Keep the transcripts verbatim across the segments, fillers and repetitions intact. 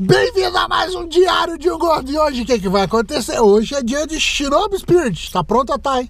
Bem-vindo a mais um Diário de um Gordo. E hoje o que, que vai acontecer? Hoje é dia de Shinobi Spirit. Tá pronta, Thay?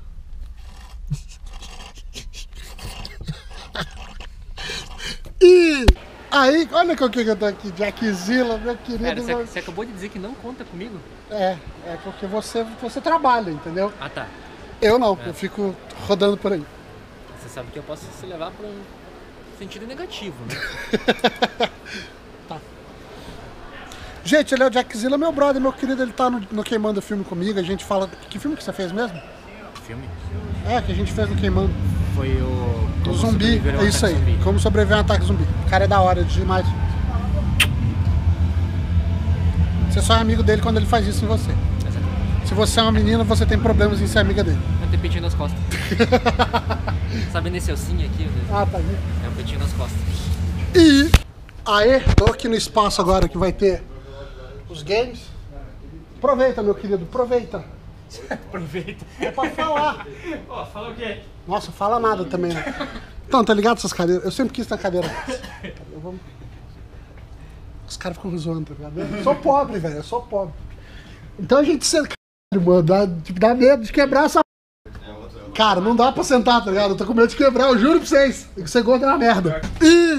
E aí, olha com o que eu tô aqui, Jackzilla, meu querido. Pera, você, você acabou de dizer que não conta comigo? É, é porque você, você trabalha, entendeu? Ah, tá. Eu não, É. eu fico rodando por aí. Você sabe que eu posso se levar para um sentido negativo, né? Tá. Gente, ele é o Jackzilla, meu brother, meu querido, ele tá no, no Queimando Filme comigo, a gente fala... Que filme que você fez mesmo? Filme? É, que a gente fez no Queimando. Foi o... O zumbi, é isso aí, zumbi. Como sobreviver a um ataque zumbi. O cara é da hora demais. Você só é amigo dele quando ele faz isso em você. Exatamente. Se você é uma menina, você tem problemas em ser amiga dele. É um peitinho nas costas. Sabe nesse ossinho aqui? Ah, tá aqui. É um peitinho nas costas. E... Aê, tô aqui no espaço agora que vai ter os games. Aproveita, meu querido, aproveita. Aproveita. É pra falar. Ó, oh, fala o quê? Nossa, fala nada também, né? Então, tá ligado essas cadeiras? Eu sempre quis ter cadeira. Eu vou... Os caras ficam me zoando, tá ligado? Eu sou pobre, velho, eu sou pobre. Então a gente senta, mano, dá, tipo, dá medo de quebrar essa... Cara, não dá pra sentar, tá ligado? Eu tô com medo de quebrar, eu juro pra vocês. Que você gordo é uma merda. E...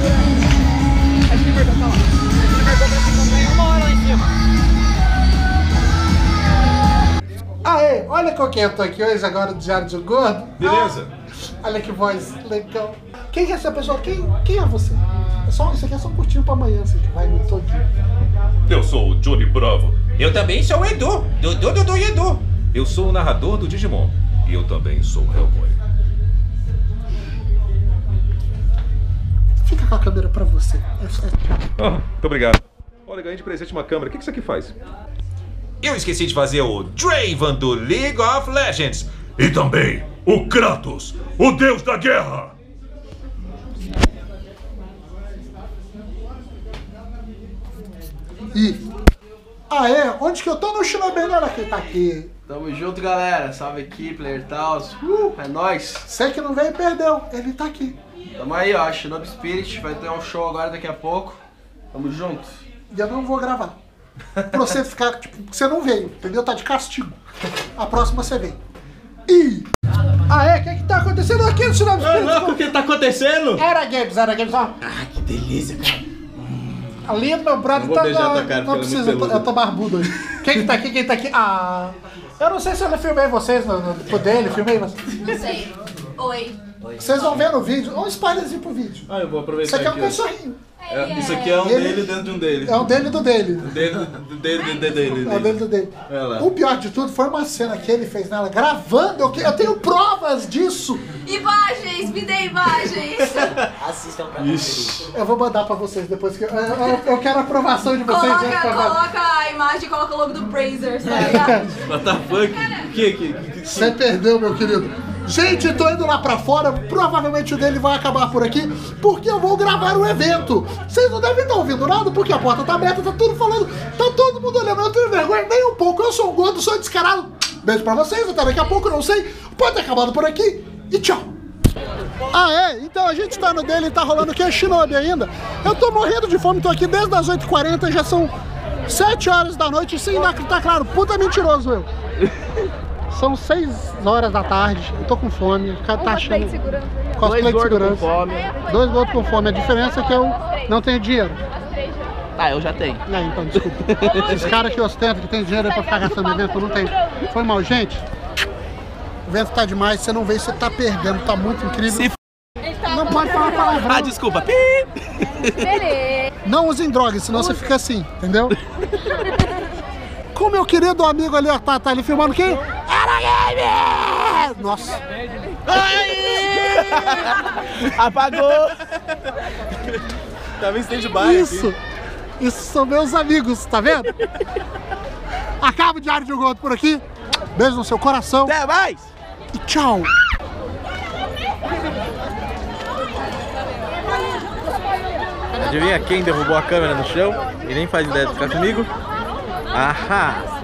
Aê, olha com quem eu tô aqui hoje agora do Diário de um Gordo. Beleza. Ah, olha que voz legal. Quem é essa pessoa? Quem, quem é você? É só, isso aqui é só um curtinho pra amanhã, assim, que vai no todinho. Eu sou o Johnny Bravo. Eu também sou o Edu, Dudu, Dudu e Edu. Eu sou o narrador do Digimon. E eu também sou o Hellboy. Fica com a câmera pra você. É, é... Ah, muito obrigado. Olha, ganhei de presente uma câmera. O que isso aqui faz? Eu esqueci de fazer o Draven do League of Legends. E também o Kratos, o deus da guerra. E... Ah, é? Onde que eu tô no Shinobi? Olha quem tá aqui. Tamo junto, galera. Salve aqui, player Taos. Uh, é nóis. Você que não veio e perdeu. Ele tá aqui. Tamo aí, ó. Shinobi Spirit. Vai ter um show agora daqui a pouco. Tamo junto. E eu não vou gravar. Pra você ficar, tipo, você não veio, entendeu? Tá de castigo. A próxima você vem. E... Ah, é? O que é que tá acontecendo aqui no Shinobi Spirit? Não, o que tá acontecendo? Era games, era games, ó. Ah, que delícia, cara. Ali meu brother não vou tá... beijar Não, tua cara, não precisa, eu tô, eu tô barbudo aí. Quem que tá aqui, quem tá aqui? Ah... Eu não sei se eu não filmei vocês no, no, no dele, filmei vocês. Não sei. Oi. Vocês vão ver no vídeo, um spoilerzinho pro vídeo. Ah, eu vou Isso aproveitar aqui é um aqui, ó. cachorrinho. É, isso aqui é um Ele- dele dentro de um dele. É um dele do dele. Dele do do dele do dele dele. É o dele do dele. Olha lá. O pior de tudo foi uma cena que ele fez nela, gravando. Eu, que- eu tenho provas disso. Imagens, me dê imagens. Assistam pra Ixi. Eu vou mandar pra vocês depois. que Eu, eu, eu quero a aprovação de vocês. gente, Coloca, pra- coloca a imagem e coloca o logo do Brazers, tá ligado? What the fuck? O que que? que- Você perdeu, meu querido. Gente, tô indo lá pra fora. Provavelmente o dele vai acabar por aqui, porque eu vou gravar o evento. Vocês não devem estar ouvindo nada, porque a porta tá aberta, tá tudo falando, tá todo mundo olhando. Eu não tenho vergonha nem um pouco. Eu sou um gordo, sou descarado. Beijo pra vocês, até daqui a pouco, não sei. Pode ter acabado por aqui e tchau. Ah, é? Então a gente tá no dele, tá rolando aqui, é Shinobi ainda. Eu tô morrendo de fome, tô aqui desde as oito e quarenta, já são sete horas da noite, sem dar, tá claro, puta mentiroso eu. São seis horas da tarde, eu tô com fome, o cara tá achando... Cosplay de segurança. fome. Dois gordos com fome, a diferença é que eu não tenho dinheiro. Ah, eu já tenho. É, então, desculpa. Os caras que ostentam, que tem dinheiro aí pra ficar gastando no evento, eu não tenho. Foi mal, gente. O evento tá demais, você não vê, você tá perdendo, tá muito incrível. Se f... Não pode falar palavrão. Ah, desculpa. Não usem drogas, senão você fica assim, entendeu? Com meu querido amigo ali, ó, tá, tá ali filmando quem? Era Game! Nossa. Apagou. Tava em stand-by. Isso. Isso são meus amigos, tá vendo? Acaba o Diário de um Gordo por aqui. Beijo no seu coração. Até mais. E tchau. Adivinha quem derrubou a câmera no chão e nem faz ideia de ficar comigo? Ahá!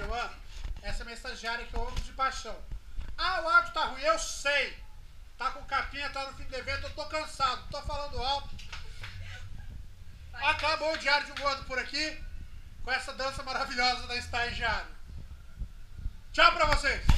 Joana. Essa é minha estagiária que eu amo de paixão. Ah, o áudio tá ruim, eu sei. Tá com capinha, tá no fim do evento, eu tô cansado, tô falando alto. Acabou o Diário de um Gordo por aqui, com essa dança maravilhosa da estagiária. Tchau pra vocês!